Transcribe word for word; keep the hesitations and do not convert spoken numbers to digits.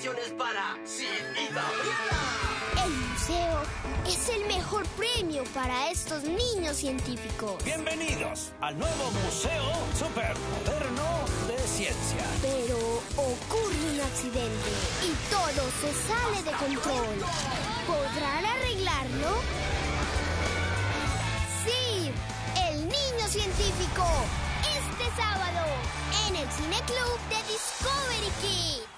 calificaciones para Sid y Gabriela. El museo es el mejor premio para estos niños científicos. Bienvenidos al nuevo Museo Supermoderno de Ciencia. Pero ocurre un accidente y todo se sale de control. ¿Podrán arreglarlo? ¡Sí! ¡El niño científico! Este sábado en el Cine Club de Discovery Kids.